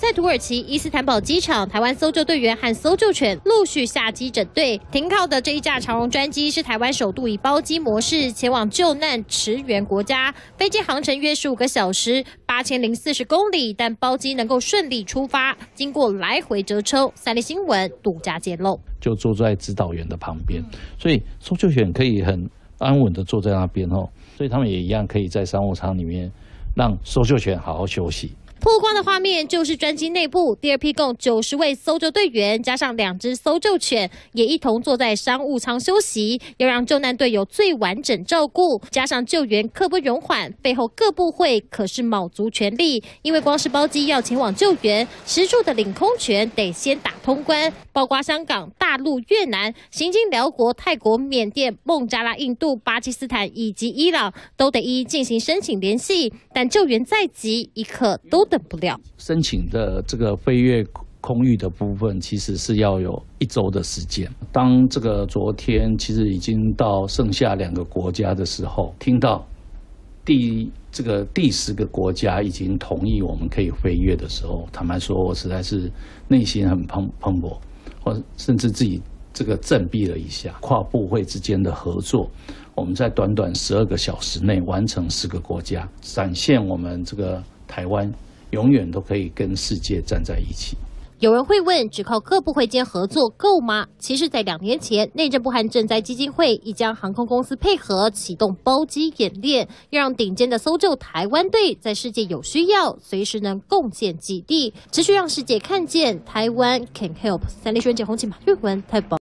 在土耳其伊斯坦堡机场，台湾搜救队员和搜救犬陆续下机整队。停靠的这一架长荣专机是台湾首度以包机模式前往救难驰援国家，飞机航程约15个小时，8040公里，但包机能够顺利出发，经过来回折抽。三立新闻独家揭露， 就坐在指导员的旁边，所以搜救犬可以很安稳的坐在那边哦，所以他们也一样可以在商务舱里面让搜救犬好好休息。 曝光的画面就是专机内部，第二批共90位搜救队员加上2只搜救犬，也一同坐在商务舱休息，要让救难队有最完整照顾。加上救援刻不容缓，背后各部会可是卯足全力，因为光是包机要前往救援，10处的领空权得先打通关，包括香港、大陆、越南、行经辽国、泰国、缅甸、孟加拉、印度、巴基斯坦以及伊朗，都得一一进行申请联系。但救援再急，一刻都等不了。 申请的这个飞越空域的部分，其实是要有1周的时间。当这个昨天其实已经到剩下2个国家的时候，听到第10个国家已经同意我们可以飞越的时候，坦白说，我实在是内心很蓬勃，或甚至自己这个振臂了一下。跨部会之间的合作，我们在短短12个小时内完成10个国家，展现我们这个台湾永远都可以跟世界站在一起。 有人会问，只靠各部会间合作够吗？其实，在2年前，内政部和赈灾基金会已将航空公司配合启动包机演练，要让顶尖的搜救台湾队在世界有需要，随时能贡献基地，持续让世界看见台湾 can help。三立新闻简宏、马玉文台报。